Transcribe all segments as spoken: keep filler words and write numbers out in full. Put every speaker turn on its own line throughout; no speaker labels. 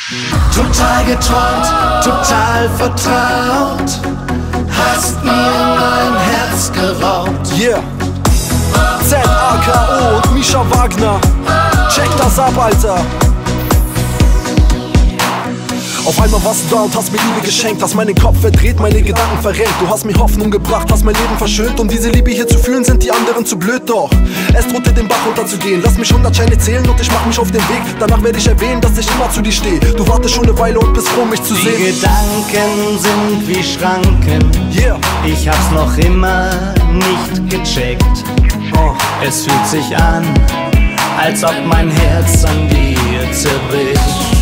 Total geträumt, total vertraut, hast mir mein Herz geraubt.
Yeah, Z A K O und Mischa Wagner, check das ab, Alter. Auf einmal warst du da und hast mir Liebe geschenkt, hast meinen Kopf verdreht, meine Gedanken verrenkt. Du hast mir Hoffnung gebracht, hast mein Leben verschönt. Um diese Liebe hier zu fühlen, sind die anderen zu blöd. Doch es drohte den Bach runterzugehen. Lass mich hundert Scheine zählen und ich mach mich auf den Weg. Danach werde ich erwähnen, dass ich immer zu dir stehe. Du wartest schon eine Weile und bist froh, mich zu sehen.
Die Gedanken sind wie Schranken,
yeah.
Ich hab's noch immer nicht gecheckt.
Oh.
Es fühlt sich an, als ob mein Herz an dir zerbricht.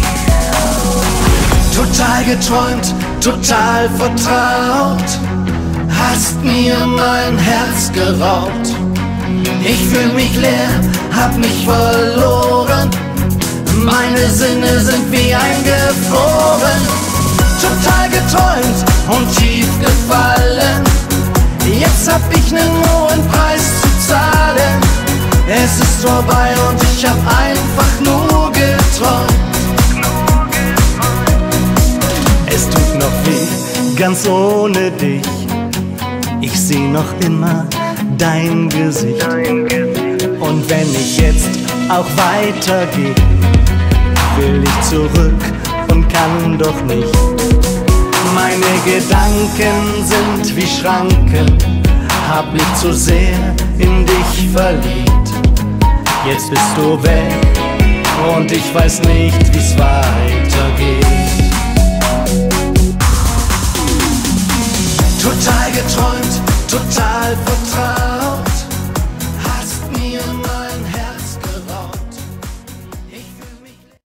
Total geträumt, total vertraut, hast mir mein Herz geraubt. Ich fühl mich leer, hab mich verloren, meine Sinne sind wie eingefroren. Total geträumt und tief gefallen, jetzt hab ich nen hohen Preis zu zahlen. Es ist vorbei und ich hab einfach nur geträumt. Es tut noch weh, ganz ohne dich. Ich seh noch immer dein Gesicht. Und wenn ich jetzt auch weitergehe, will ich zurück und kann doch nicht. Meine Gedanken sind wie Schranken, hab mich zu sehr in dich verliebt. Jetzt bist du weg und ich weiß nicht, wie's weitergeht. Total geträumt, total vertraut.